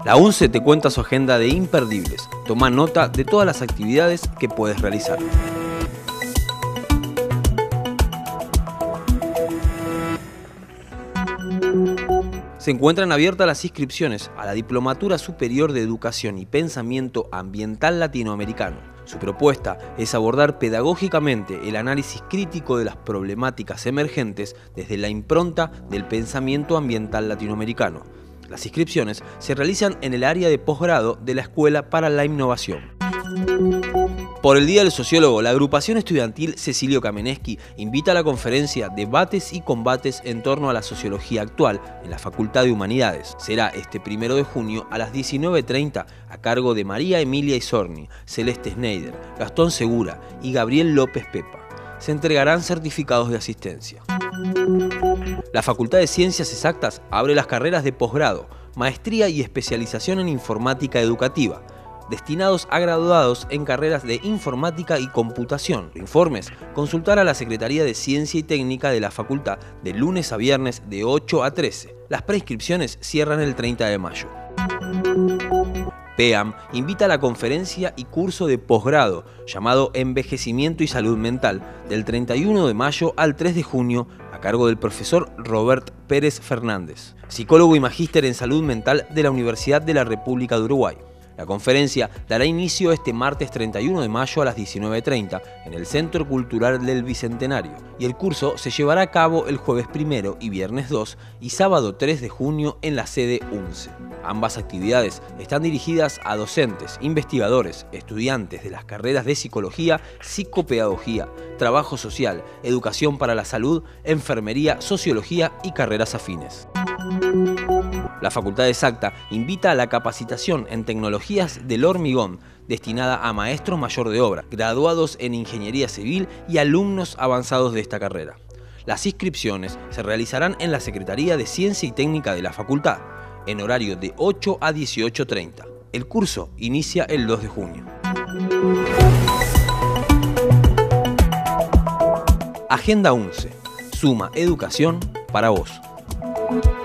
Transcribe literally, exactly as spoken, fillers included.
La UNCE te cuenta su agenda de imperdibles. Toma nota de todas las actividades que puedes realizar. Se encuentran abiertas las inscripciones a la Diplomatura Superior de Educación y Pensamiento Ambiental Latinoamericano. Su propuesta es abordar pedagógicamente el análisis crítico de las problemáticas emergentes desde la impronta del pensamiento ambiental latinoamericano. Las inscripciones se realizan en el área de posgrado de la Escuela para la Innovación. Por el Día del Sociólogo, la agrupación estudiantil Cecilio Kamenetsky invita a la conferencia Debates y combates en torno a la sociología actual en la Facultad de Humanidades. Será este primero de junio a las diecinueve treinta a cargo de María Emilia Isorni, Celeste Schneider, Gastón Segura y Gabriel López Pepa. Se entregarán certificados de asistencia. La Facultad de Ciencias Exactas abre las carreras de posgrado, maestría y especialización en informática educativa, destinados a graduados en carreras de informática y computación. Informes, consultar a la Secretaría de Ciencia y Técnica de la Facultad de lunes a viernes de ocho a trece. Las preinscripciones cierran el treinta de mayo. PEAM invita a la conferencia y curso de posgrado llamado Envejecimiento y Salud Mental del treinta y uno de mayo al tres de junio a cargo del profesor Robert Pérez Fernández, psicólogo y magíster en salud mental de la Universidad de la República de Uruguay. La conferencia dará inicio este martes treinta y uno de mayo a las diecinueve treinta en el Centro Cultural del Bicentenario y el curso se llevará a cabo el jueves primero y viernes dos y sábado tres de junio en la sede UNCE. Ambas actividades están dirigidas a docentes, investigadores, estudiantes de las carreras de psicología, psicopedagogía, trabajo social, educación para la salud, enfermería, sociología y carreras afines. La Facultad Exacta invita a la capacitación en tecnologías del hormigón destinada a maestros mayor de obra, graduados en ingeniería civil y alumnos avanzados de esta carrera. Las inscripciones se realizarán en la Secretaría de Ciencia y Técnica de la Facultad, en horario de ocho a dieciocho treinta. El curso inicia el dos de junio. Agenda UNCE. Suma educación para vos.